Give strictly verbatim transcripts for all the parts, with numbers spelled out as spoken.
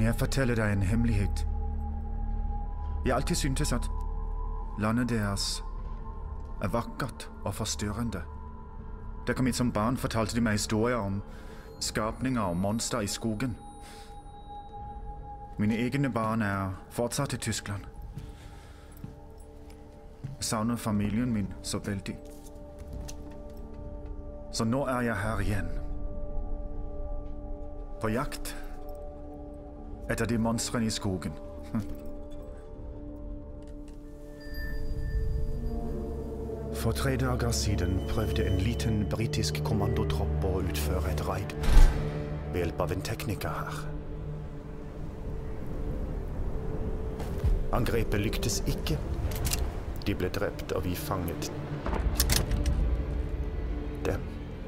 jeg fortelle deg en hemmelighet? Jeg har alltid syntes at landet deres er vakkert og forstyrrende. Da jeg kom hit som barn, fortalte de meg historier om skapninger og monster i skogen. Mine egne barn er fortsatt i Tyskland. Jeg savner familien min så veldig. Så nå er jeg her igjen. På jakt etter de monstrene i skogen. For tre dager siden prøvde en liten britisk kommandotropp å utføre et raid ved hjelp av en tekniker her. Angrepet lyktes ikke. De ble drept, og vi fanget dem.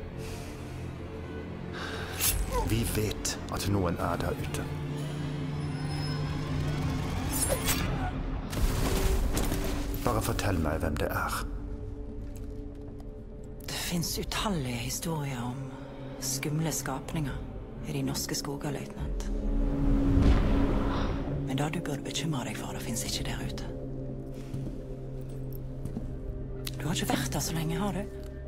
Vi vet at noen er der ute. Bare fortell meg hvem det er. Det finnes utallige historier om skumle skapninger i de norske skoger, løytnant. Men det du burde bekymre deg for, det finnes ikke der ute. Du har ikke vært der så lenge, har du?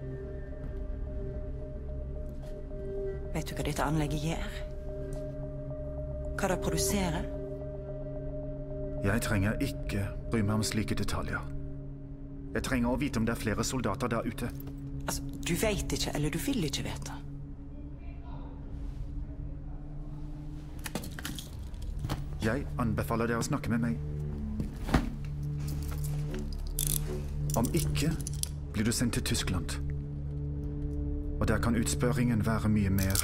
Vet du hva dette anlegget gjør? Hva det produserer? Jeg trenger ikke bry meg om slike detaljer. Jeg trenger å vite om det er flere soldater der ute. Altså, du vet ikke, eller du vil ikke vite. Jeg anbefaler dere å snakke med meg. Om ikke, blir du sendt til Tyskland. Og der kan utspørringen være mye mer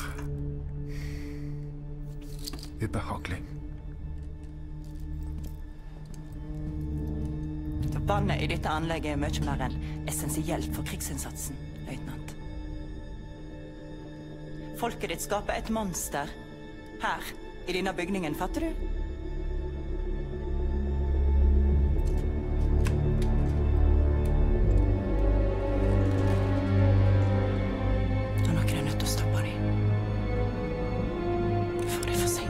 ubehagelig. Vannet i dette anlegget er mye mer enn essensielt for krigsinnsatsen, løytnant. Folket ditt skaper et monster her, i denne bygningen, fatter du? Da er noen nødt til å stoppe dem. For det er for sent.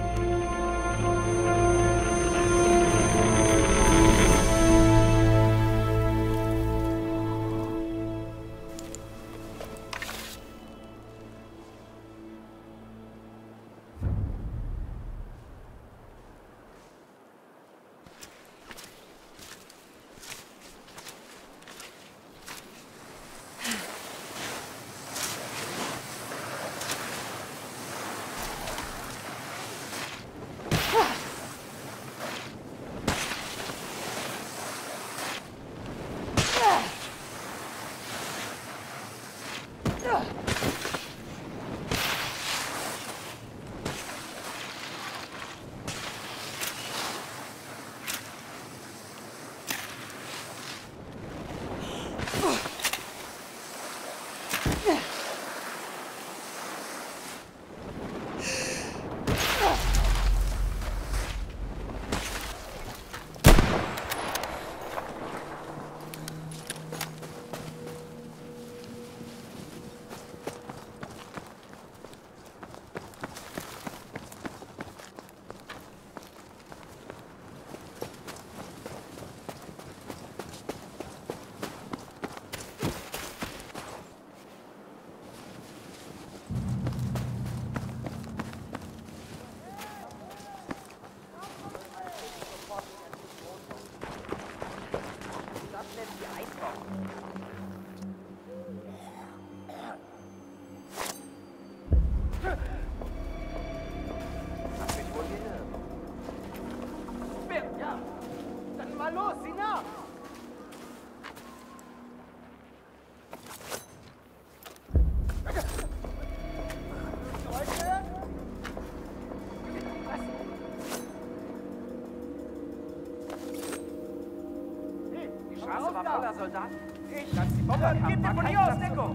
Soldat. Ich, als die Bombe kam, gib dir von hier aus Deckung.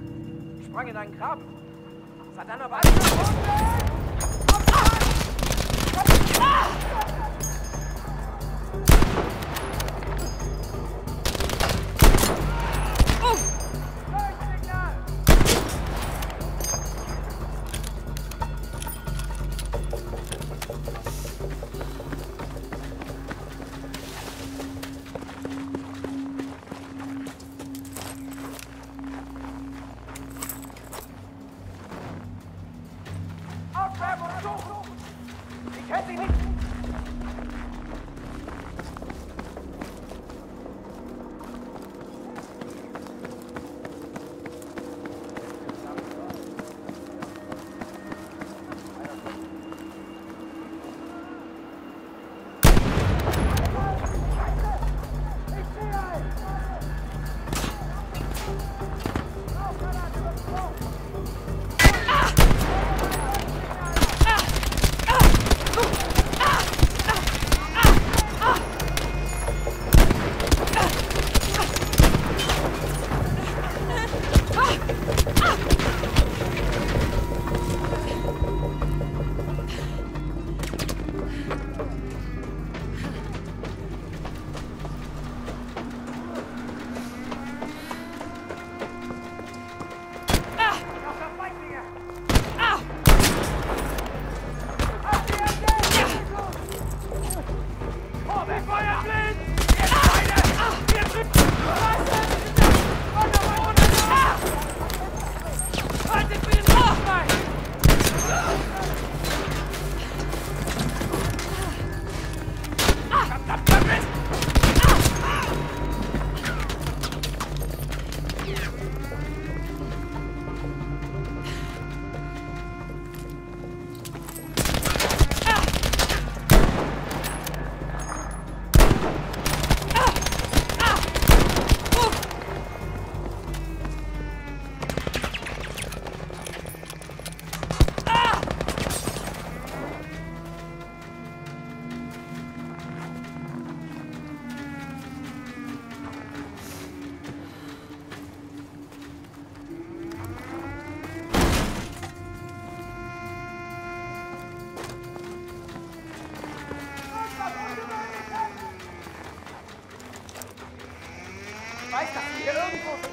Ich sprang in einen Graben. Satan, aber... weiß, dass sie hier irgendwo sind.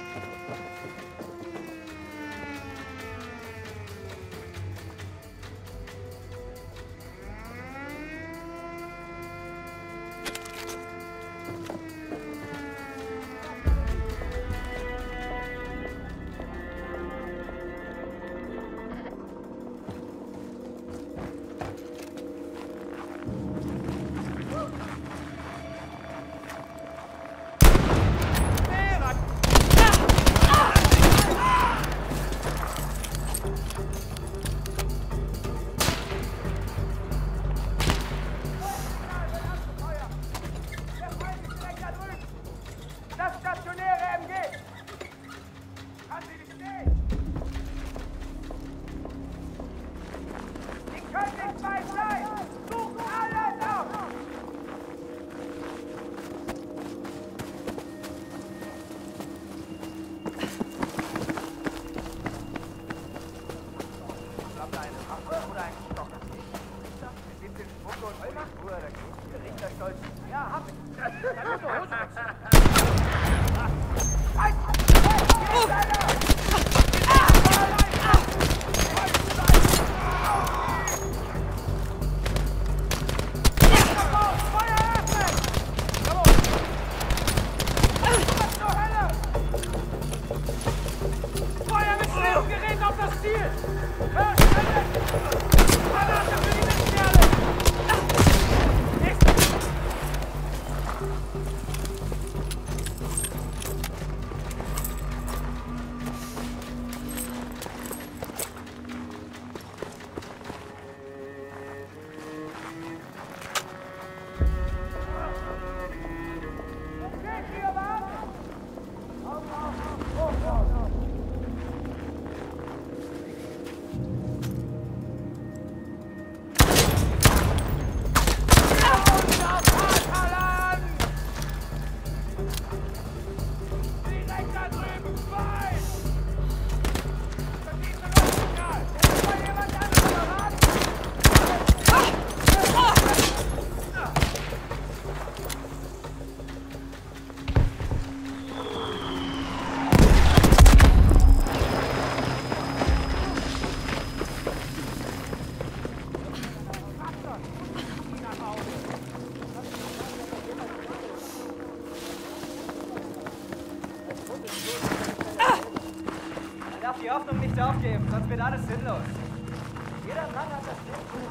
Die Hoffnung nicht aufgeben, sonst wird alles sinnlos. Jeder Mann hat das Leben.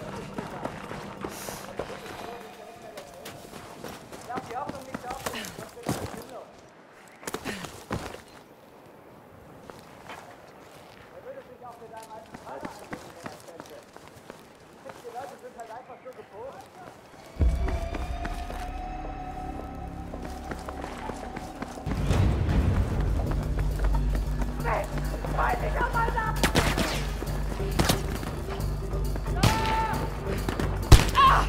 Ich darf die Hoffnung nicht aufgeben, sonst wird alles sinnlos. Er würde sich auch mit einem alten Vater anlegen, wenn er könnte. Die Leute sind halt einfach so geboren. Halt dich auf mal ab! Ah!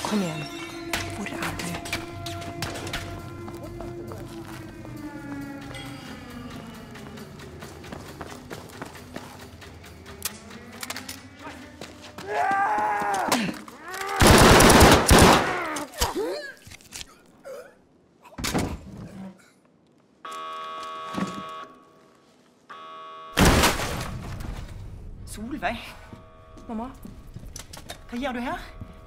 Kom igjen. Hvor er du? Solveig? Mamma? Hva gjør du her?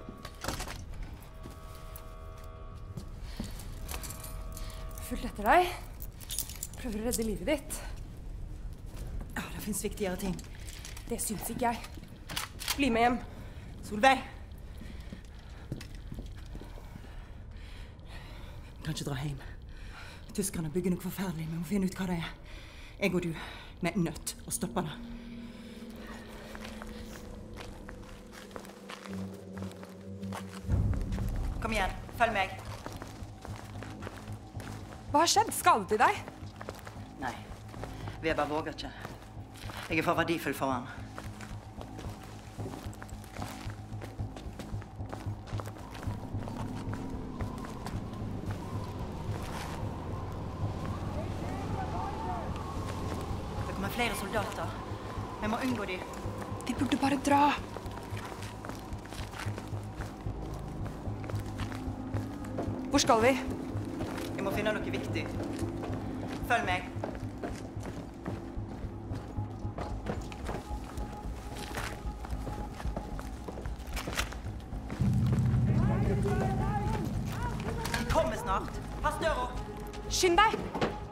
Fulgt etter deg. Prøver å redde livet ditt. Ja, det finnes viktigere ting. Det syns ikke jeg. Bli med hjem. Solveig! Vi kan ikke dra hjem. Tyskerne bygger noe forferdelig. Vi må finne ut hva det er. Jeg og du, vi er nødt å stoppe det. Kom igjen, følg meg. Hva har skjedd? Skadet de deg? Nei, Weber våger ikke. Jeg er for verdifull for han. Det kommer flere soldater. Vi må unngå de. De burde bare dra. Hvor skal vi? Vi må finne noe viktig. Følg meg. De kommer snart. Pass døra. Skynd deg!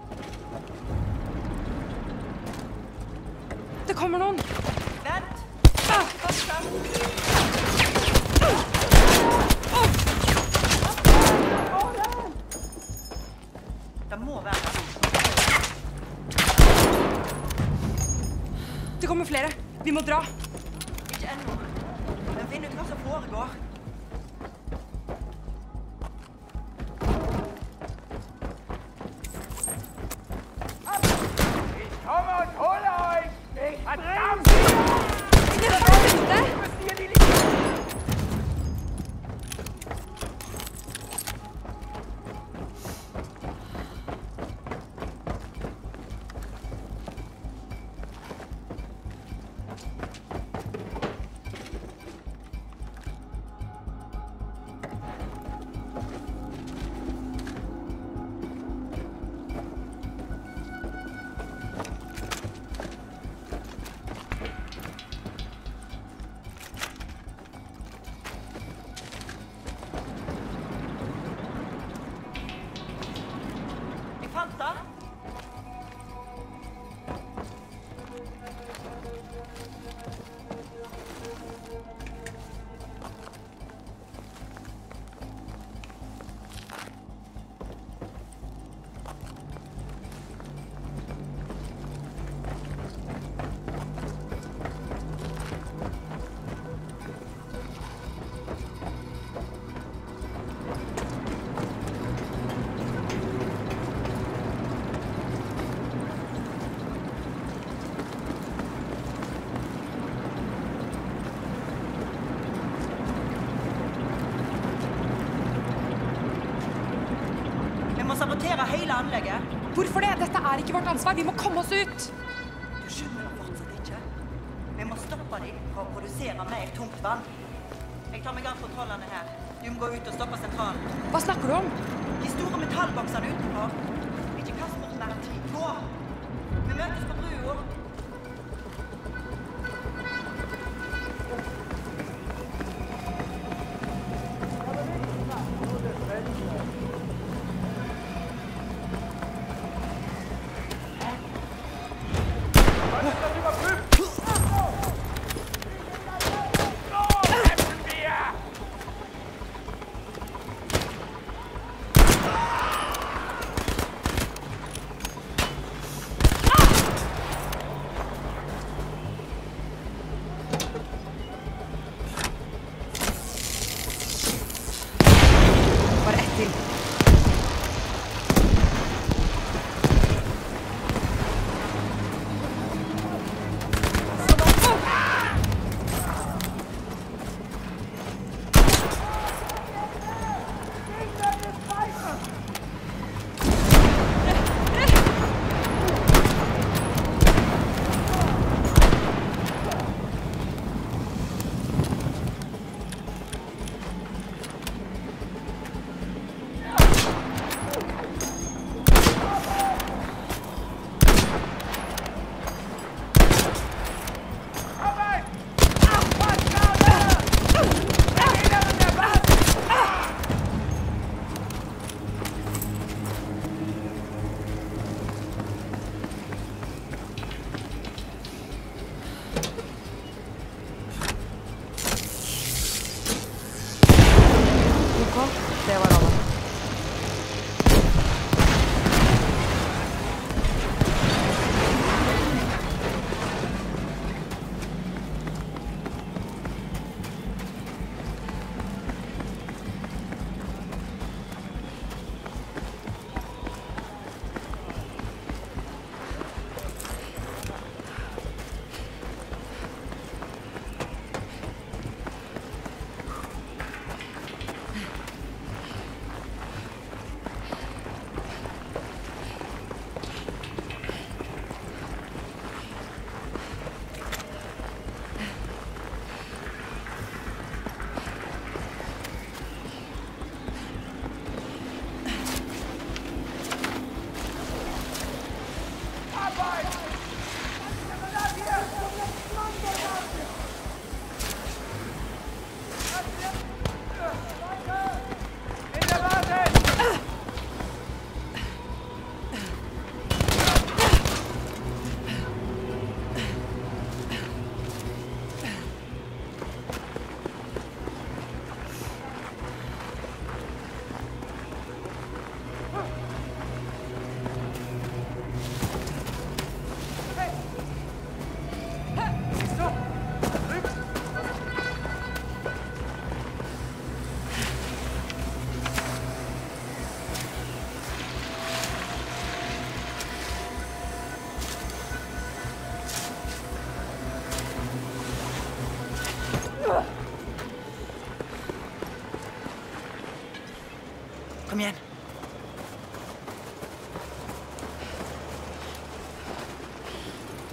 Det kommer noen. Vent! Ah! Pass deg. Det må være det. Det kommer flere. Vi må dra. Ikke ennå. Men finn ut hva som foregår. Ich komme und hole euch! Ich verdammt! Det er bra ute. Wir müssen hier die Linie... Sabotere hele anlegget. Hvorfor det? Dette er ikke vårt ansvar. Vi må komme oss ut. Du skjønner det fortsatt ikke. Vi må stoppe dem for å produsere mer tungt vann. Jeg tar meg av kontrollene her. Du må gå ut og stoppe sentralen. Hva snakker du om? De store metallboksene utenfor. Ikke kast bort mer tid. Gå! Vi møtes på brua.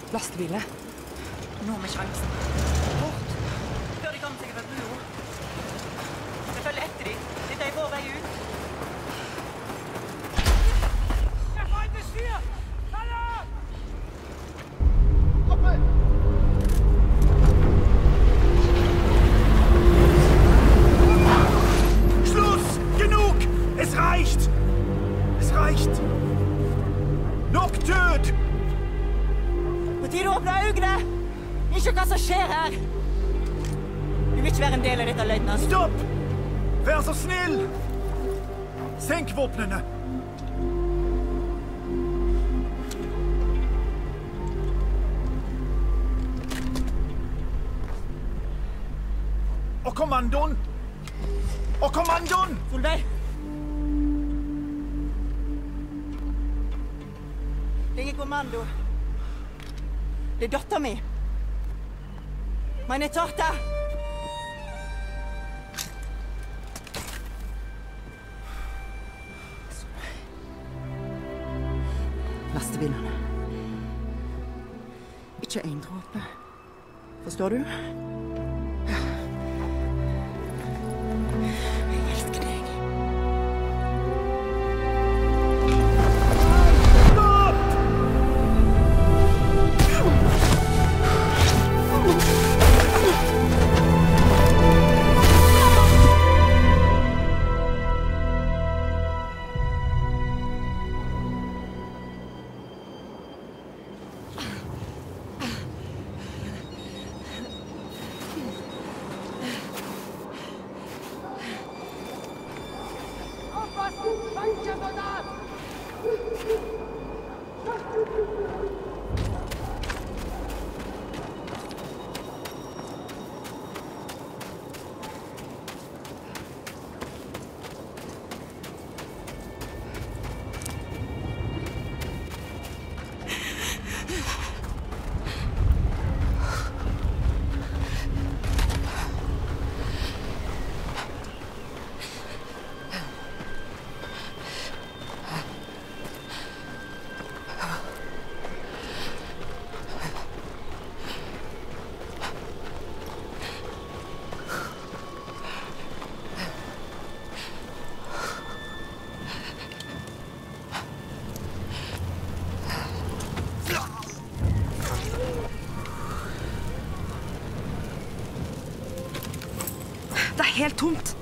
Lastebilene. Nå med sjansen. Bort! Før de kommer seg over brua. Jeg følger etter dem. Dette er vår vei ut. Der Feind ist hier! Halle! Schluss! Genug! Es reicht! Es reicht! Nok død! På tide å åpne øynene! Ikke hva som skjer her! Du vil ikke være en del av dette, løytnant. Stopp! Vær så snill! Senk våpnene! Og kommandoen! Og kommandoen! Solveig! Det er ingen kommando. Det er datteren min. Meine Tochter! Lastebilene. Ikke en dråpe. Forstår du? Jeg elsker deg. Det er helt tomt.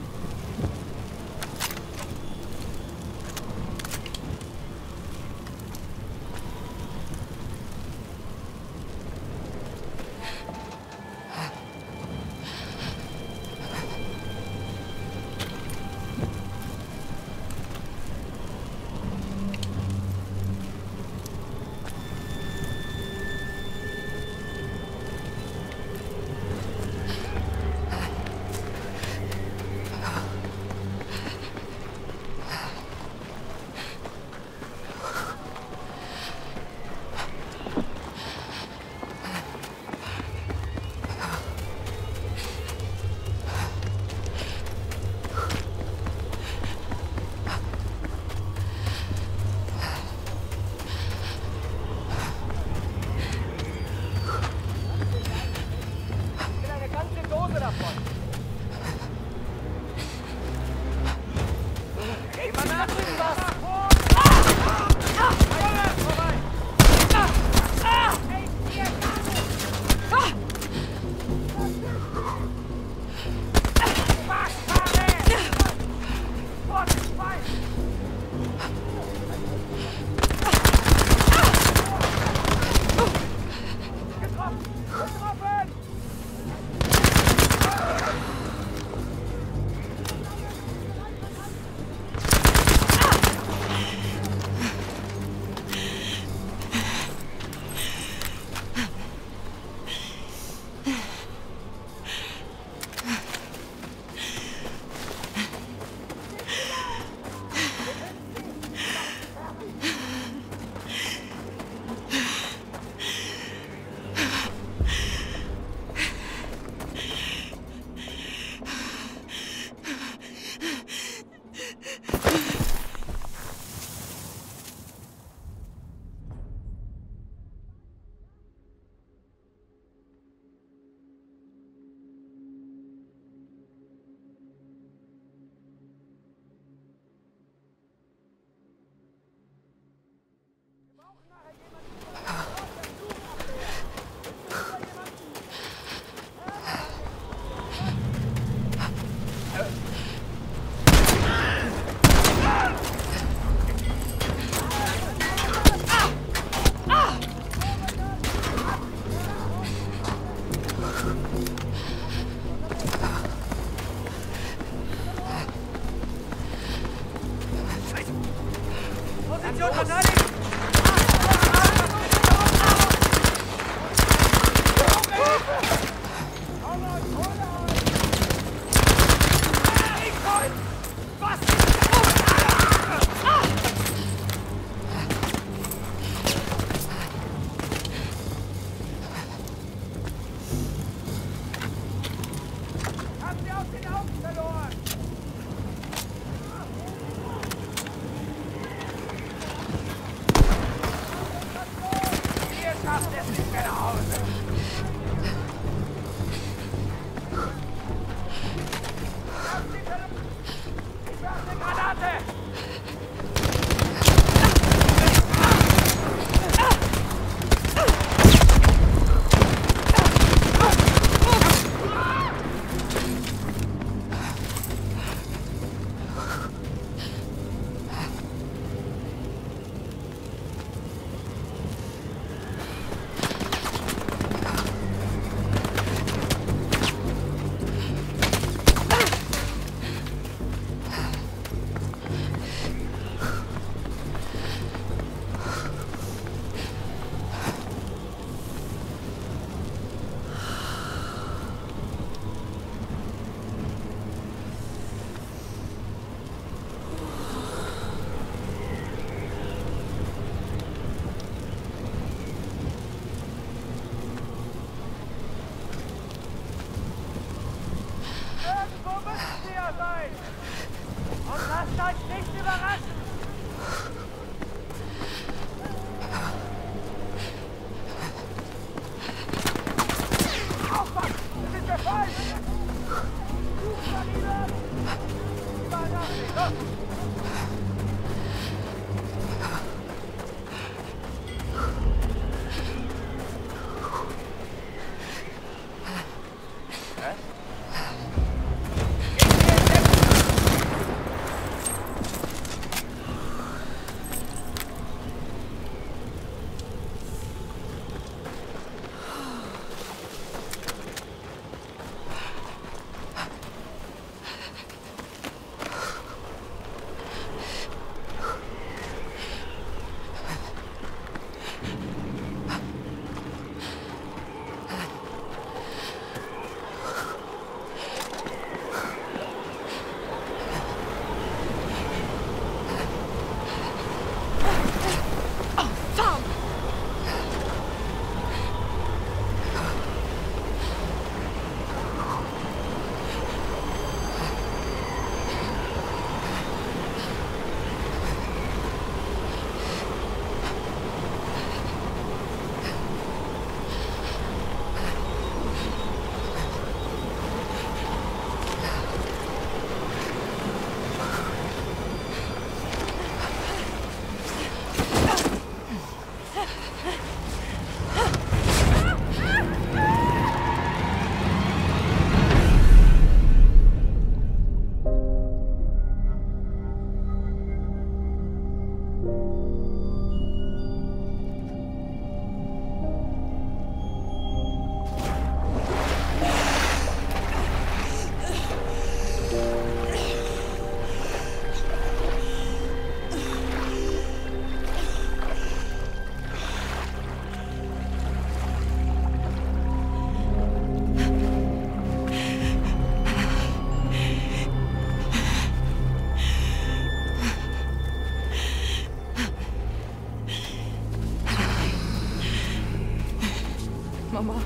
Mamma.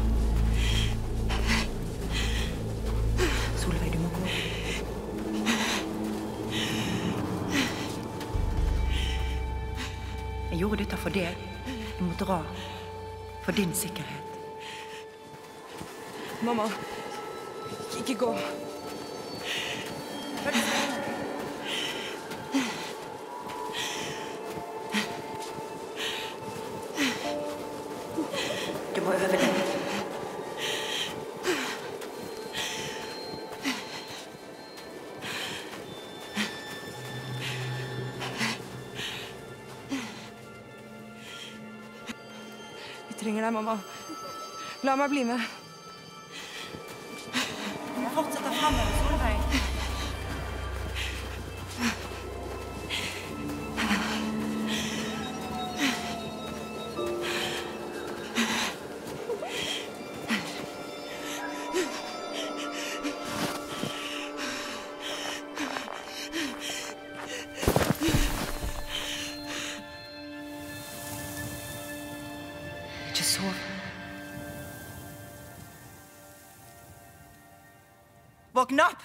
Solveig, du må gå. Jeg gjorde dette for deg. Du må dra. For din sikkerhet. Mamma. Ikke gå. Du må øve deg. Vi trenger deg, mamma. La meg bli med. Du må fortsette fremover, Solveig. Ikke sov. Våkn opp!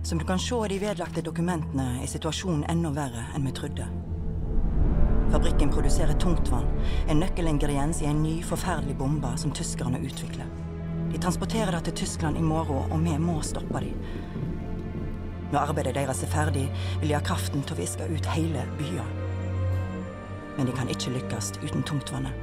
Som du kan se i de vedlagte dokumentene er situasjonen enda verre enn vi trodde. Fabrikken produserer tungtvann, en nøkkelingrediens i en ny, forferdelig bombe som tyskerne utvikler. De transporterer det til Tyskland i morgen, og vi må stoppe dem. Når arbeidet deres er ferdig, vil de ha kraften til å viske ut hele byen. Men de kan ikke lykkes uten tungtvannet.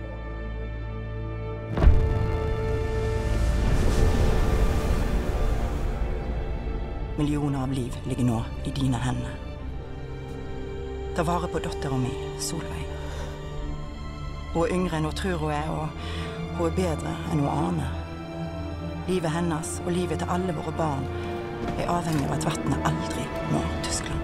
Millioner av liv ligger nå i dine hender. Ta vare på datteren min, Solveig. Hun er yngre enn hun tror hun er, og hun er bedre enn hun aner. Livet hennes og livet til alle våre barn er avhengig av at vannet aldri når Tyskland.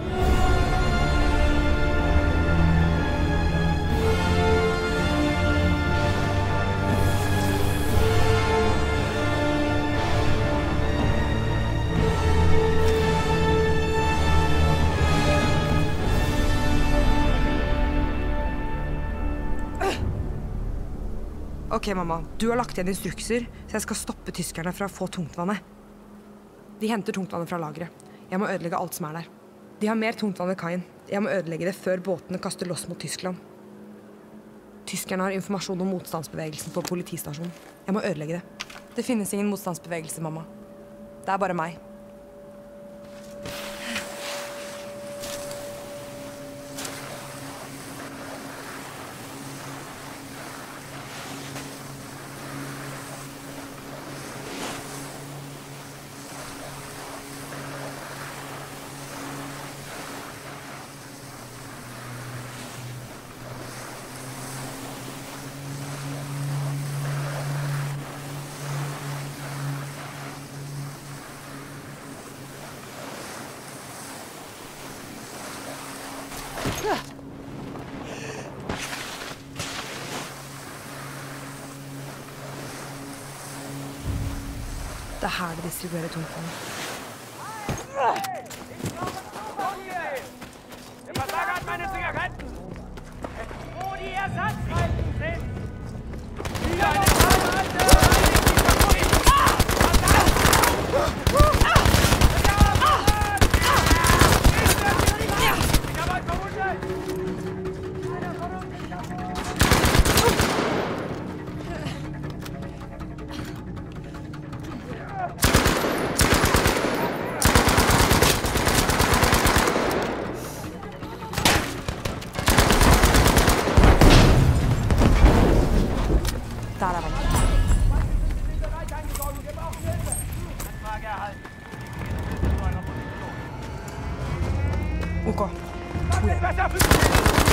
Ok, mamma. Du har lagt igjen instrukser, så jeg skal stoppe tyskerne fra å få tungtvannet. De henter tungtvannet fra lageret. Jeg må ødelegge alt som er der. De har mer tungtvann ved kaien. Jeg må ødelegge det før båtene kaster loss mot Tyskland. Tyskerne har informasjon om motstandsbevegelsen på politistasjonen. Jeg må ødelegge det. Det finnes ingen motstandsbevegelse, mamma. Det er bare meg. Det er her det distribuerer tungtvannet. Der Versager hat meine Zigaretten! Wo die Ersatzreifen sind! Wieder eine Fallhande! Der er vannet. Ok, to igjen.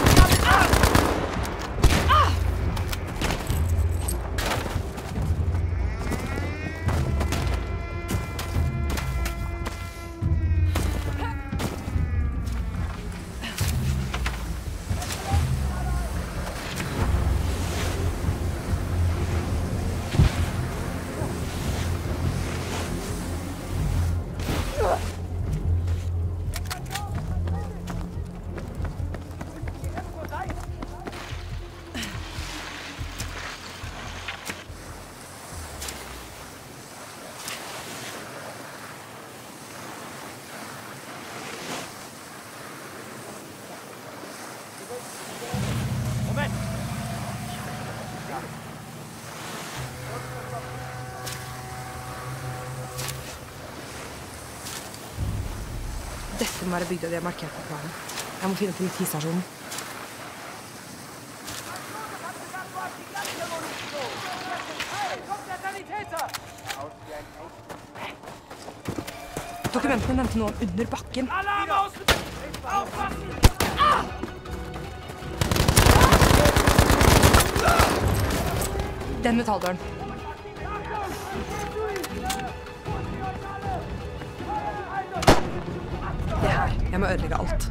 Dette må være bygda de har markert på planen. Jeg må finne politistasjonen. Dokumentene nevnte noen under bakken. Den metalldøren. Det her. Jeg må ødelegge alt.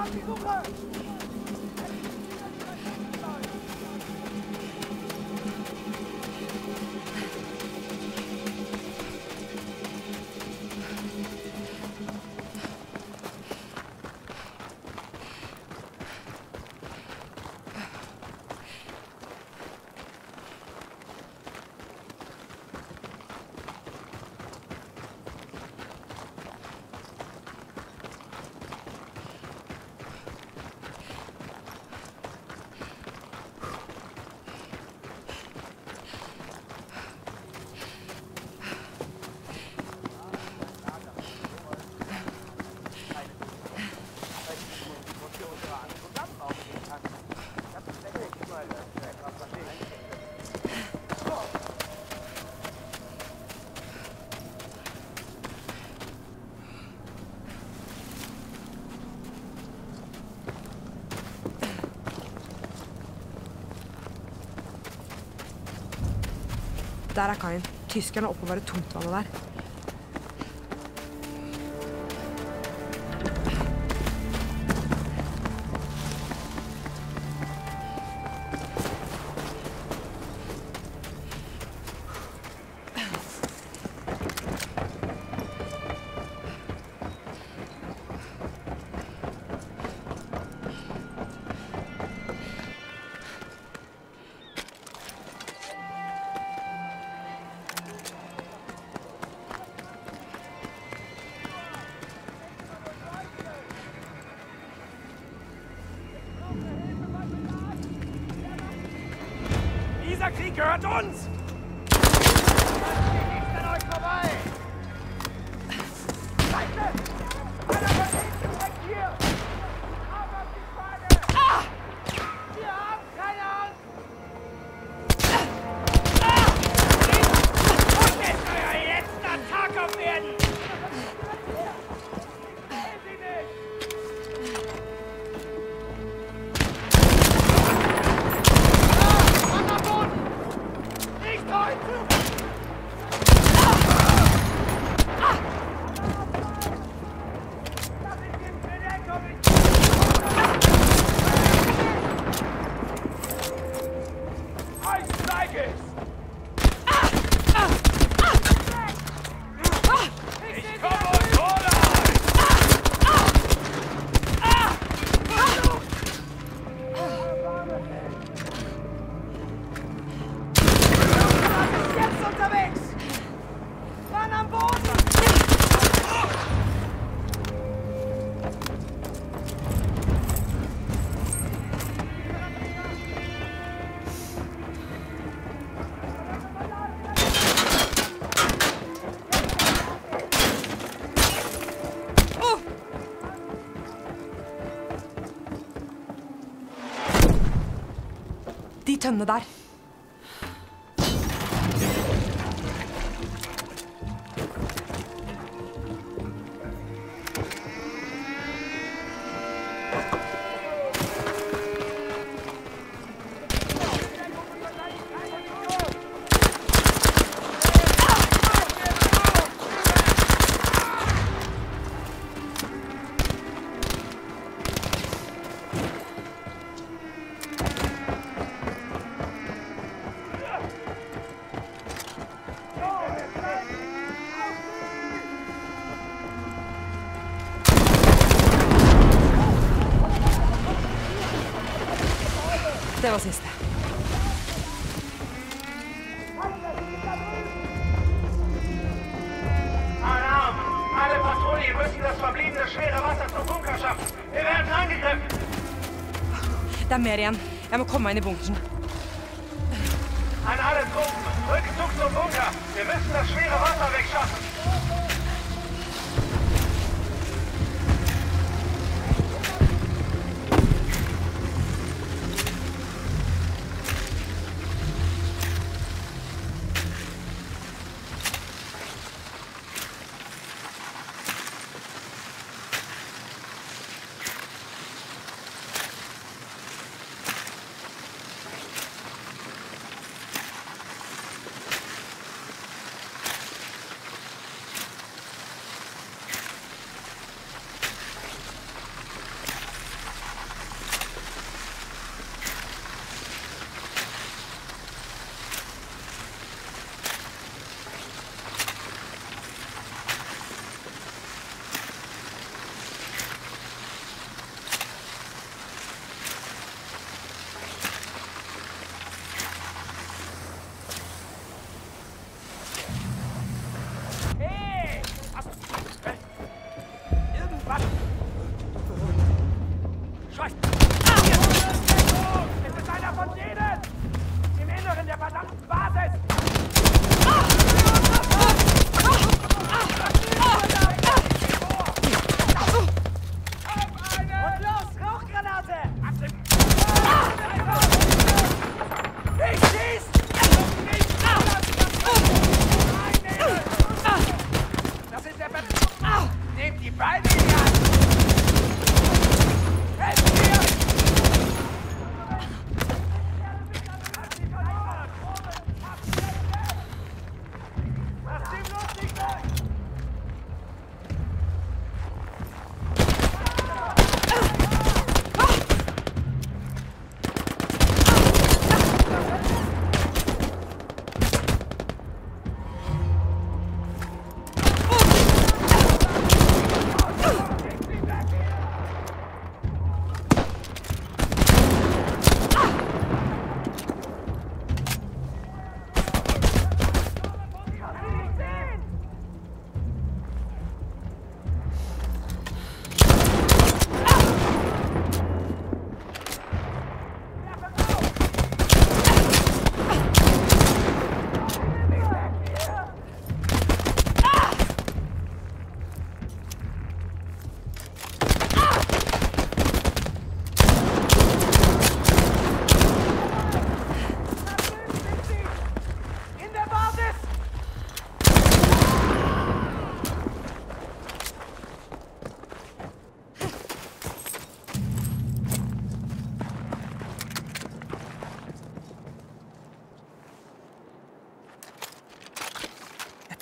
Der er kaien. Tyskerne oppbevarer tungtvannet der. Dieser Krieg gehört uns! Nichts an euch vorbei! Scheiße! Einer von denen direkt hier! Auf auf die Fahne! Ah! Wir haben keine Angst! Ah! Und ist euer letzter Tag auf Erden! Sehen Sie nicht! Nicht heute! Das ist im Bedeckung! Ich zeige es! Ich komme und hole euch! Jetzt unterwegs! Mann am Boden! De tønnene der. Det var siste. Alarm! Alle Patrouillen müssen das verbliebene schwere Wasser zum Bunker schaffen. Wir werden angegriffen! Det er mer igjen. Jeg må komme meg inn i bunkersen. An alle Truppen, Rückzug zum Bunker! Wir müssen das schwere Wasser wegschaffen!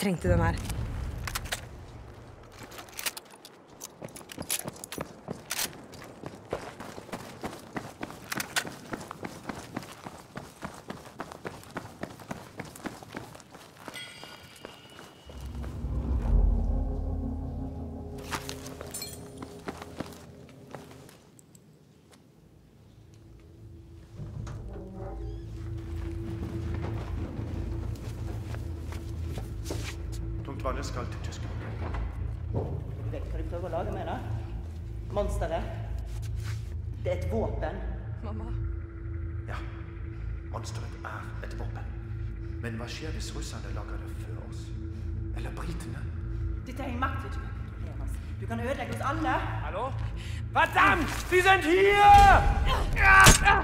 trengte den her. Tungtvannet skal til Tyskland. Du vet hva du prøver å lage med det? Monsteret. Det er et våpen. Mamma. Ja, monsteret er et våpen. Men hva skjer hvis russerne lager det før oss? Eller britene? Dette er en makt du ikke kan kontrollere. oss. Du kan ødelegge oss alle. Hallo? Verdammt! Sie sind hier! Ja!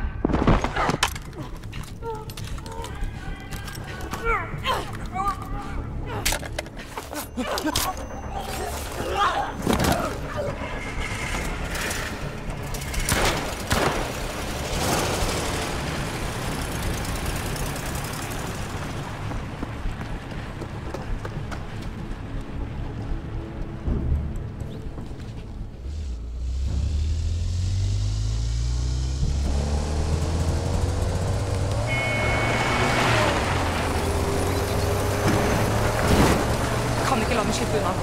Kan ikke la den slippe unna.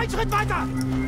Einen Schritt weiter!